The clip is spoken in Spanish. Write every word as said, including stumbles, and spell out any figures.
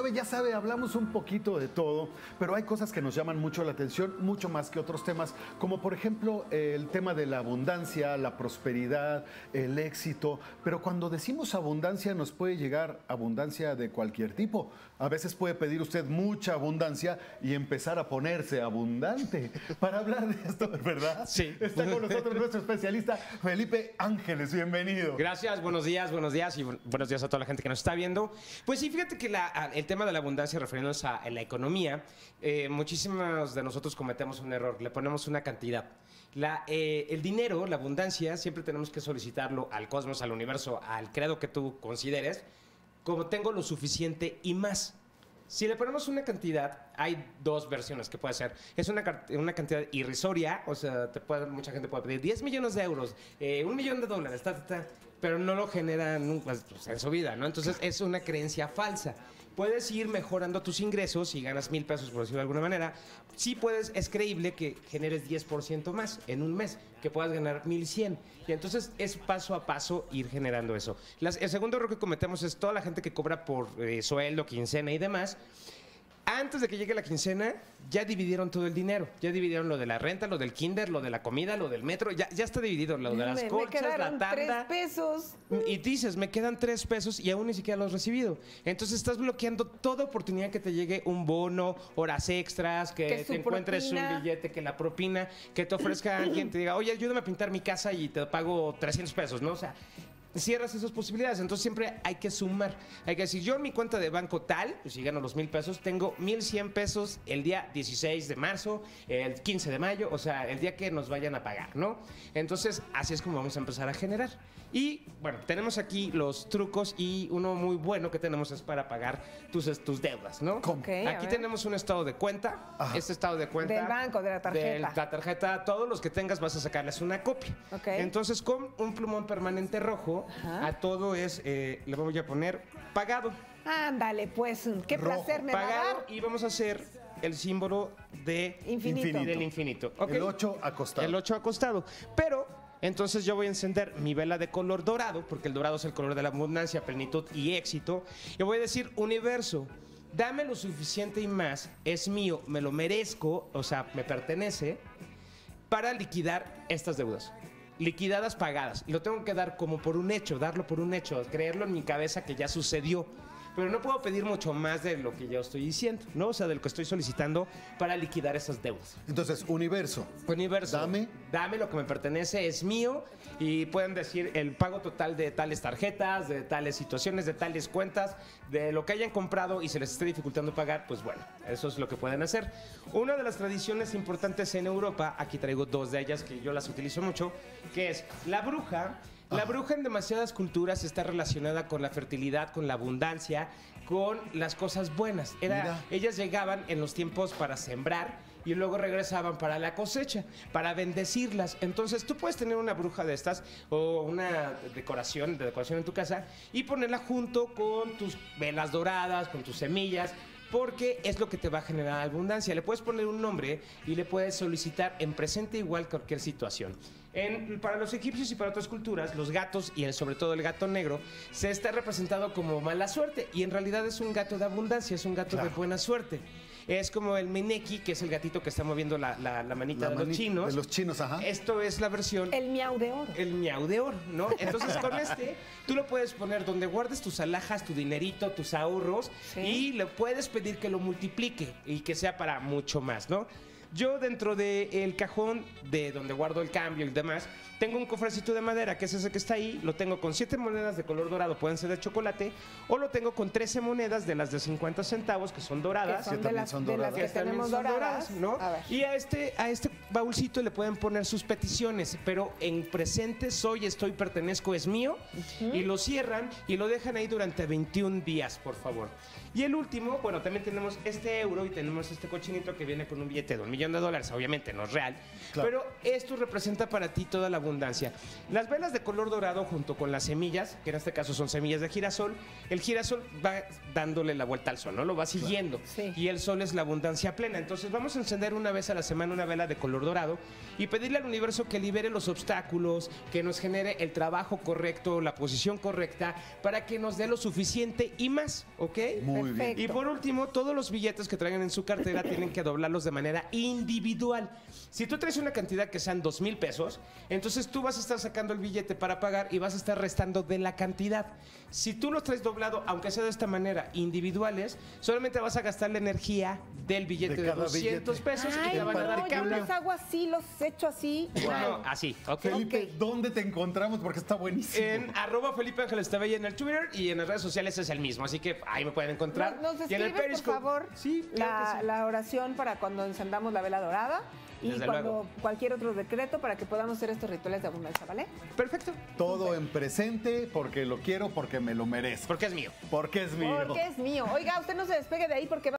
nueve, ya sabe, hablamos un poquito de todo, pero hay cosas que nos llaman mucho la atención, mucho más que otros temas, como por ejemplo el tema de la abundancia, la prosperidad, el éxito. Pero cuando decimos abundancia, nos puede llegar abundancia de cualquier tipo. A veces puede pedir usted mucha abundancia y empezar a ponerse abundante. Para hablar de esto, ¿verdad? Sí. Está con nosotros nuestro especialista, Felipe Ángeles. Bienvenido. Gracias, buenos días, buenos días y buenos días a toda la gente que nos está viendo. Pues sí, fíjate que la, el tema de la abundancia, refiriéndonos a, a la economía, eh, muchísimos de nosotros cometemos un error, le ponemos una cantidad. La, eh, el dinero, la abundancia, siempre tenemos que solicitarlo al cosmos, al universo, al credo que tú consideres, como tengo lo suficiente y más. Si le ponemos una cantidad, hay dos versiones que puede ser. Es una, una cantidad irrisoria, o sea, te puede, mucha gente puede pedir diez millones de euros, eh, un millón de dólares, ta, ta, ta, pero no lo generan nunca pues, en su vida, ¿no? Entonces es una creencia falsa. Puedes ir mejorando tus ingresos y ganas mil pesos, por decirlo de alguna manera. Sí puedes, es creíble que generes diez por ciento más en un mes, que puedas ganar mil cien. Y entonces es paso a paso ir generando eso. Las, el segundo error que cometemos es toda la gente que cobra por eh, sueldo, quincena y demás. Antes de que llegue la quincena, ya dividieron todo el dinero. Ya dividieron lo de la renta, lo del kinder, lo de la comida, lo del metro. Ya, ya está dividido lo de las me, colchas, me la tanda. tres pesos. Y dices, me quedan tres pesos y aún ni siquiera los has recibido. Entonces estás bloqueando toda oportunidad que te llegue un bono, horas extras, que, Que te encuentres propina. un billete, que la propina, que te ofrezca alguien, te diga, oye, ayúdame a pintar mi casa y te pago trescientos pesos, ¿no? O sea, cierras esas posibilidades. Entonces siempre hay que sumar. Hay que decir, yo en mi cuenta de banco tal, pues si gano los mil pesos, tengo mil cien pesos el día dieciséis de marzo, el quince de mayo, o sea, el día que nos vayan a pagar, ¿no? Entonces así es como vamos a empezar a generar. Y bueno, tenemos aquí los trucos y uno muy bueno que tenemos es para pagar tus, tus deudas, ¿no? Okay, aquí tenemos un estado de cuenta. Ajá. Este estado de cuenta. Del banco, de la tarjeta. De la tarjeta, todos los que tengas vas a sacarles una copia. Ok. Entonces con un plumón permanente rojo, Ajá. a todo es, eh, le voy a poner pagado. Ándale, pues, qué Rojo. placer me va a Pagado dar. y vamos a hacer el símbolo de Infinito. Infinito. del infinito. ¿ok? El ocho acostado. El ocho acostado. Pero entonces yo voy a encender mi vela de color dorado, porque el dorado es el color de la abundancia, plenitud y éxito. Y voy a decir, universo, dame lo suficiente y más, es mío, me lo merezco, o sea, me pertenece, para liquidar estas deudas. Liquidadas, pagadas. Y lo tengo que dar como por un hecho, darlo por un hecho, creerlo en mi cabeza que ya sucedió. Pero no puedo pedir mucho más de lo que yo estoy diciendo, ¿no? O sea, de lo que estoy solicitando para liquidar esas deudas. Entonces, universo. Universo, Dame. dame lo que me pertenece, es mío. Y pueden decir el pago total de tales tarjetas, de tales situaciones, de tales cuentas, de lo que hayan comprado y se les esté dificultando pagar, pues bueno, eso es lo que pueden hacer. Una de las tradiciones importantes en Europa, aquí traigo dos de ellas que yo las utilizo mucho, que es la bruja. La bruja en demasiadas culturas está relacionada con la fertilidad, con la abundancia, con las cosas buenas. Era, Mira. ellas llegaban en los tiempos para sembrar y luego regresaban para la cosecha, para bendecirlas. Entonces tú puedes tener una bruja de estas o una decoración, de decoración en tu casa y ponerla junto con tus velas doradas, con tus semillas, porque es lo que te va a generar abundancia. Le puedes poner un nombre y le puedes solicitar en presente igual cualquier situación. En, para los egipcios y para otras culturas, los gatos y el, sobre todo el gato negro se está representado como mala suerte y en realidad es un gato de abundancia, es un gato Claro. de buena suerte. Es como el meneki, que es el gatito que está moviendo la, la, la manita La de los mani- chinos. De los chinos, ajá. Esto es la versión El miau de oro. el miau de oro, ¿no? Entonces con este tú lo puedes poner donde guardes tus alhajas, tu dinerito, tus ahorros Sí. y le puedes pedir que lo multiplique y que sea para mucho más, ¿no? Yo dentro del cajón de donde guardo el cambio y demás, tengo un cofrecito de madera, que es ese que está ahí, lo tengo con siete monedas de color dorado, pueden ser de chocolate, o lo tengo con trece monedas de las de cincuenta centavos, que son doradas. Que son que de también las, son de las doradas. que que también tenemos son doradas. ¿no? A ver. Y a este, a este baúlcito le pueden poner sus peticiones, pero en presente soy, estoy, pertenezco, es mío, y lo cierran y lo dejan ahí durante veintiún días, por favor. Y el último, bueno, también tenemos este euro y tenemos este cochinito que viene con un billete de un millón millón de dólares, obviamente no es real, Claro. pero esto representa para ti toda la abundancia. Las velas de color dorado junto con las semillas, que en este caso son semillas de girasol, el girasol va dándole la vuelta al sol, ¿no? Lo va siguiendo. Sí. Y el sol es la abundancia plena. Entonces vamos a encender una vez a la semana una vela de color dorado y pedirle al universo que libere los obstáculos, que nos genere el trabajo correcto, la posición correcta, para que nos dé lo suficiente y más, ¿ok? Muy bien. Perfecto. Y por último, todos los billetes que traigan en su cartera tienen que doblarlos de manera individual. Si tú traes una cantidad que sean dos mil pesos, entonces tú vas a estar sacando el billete para pagar y vas a estar restando de la cantidad. Si tú los traes doblado, aunque sea de esta manera, individuales, solamente vas a gastar la energía del billete De de, cada doscientos billete. pesos y Ay, te van a dar no, el yo cambio. los hago así, los echo así. No, así, ¿ok? Felipe, Ok. ¿dónde te encontramos? Porque está buenísimo. En arroba Felipe Ángeles T V en el Twitter y en las redes sociales es el mismo, así que ahí me pueden encontrar. Nos, nos y en el escribes, por Periscope. favor, Sí, la, claro que sí. la oración para cuando encendamos la vela dorada y Desde cuando luego. cualquier otro decreto para que podamos hacer estos rituales de abundancia, ¿vale? Perfecto, Todo en presente, porque lo quiero, porque me lo merezco. porque es mío. Porque es mío. Porque es mío. Oiga, usted no se despegue de ahí porque va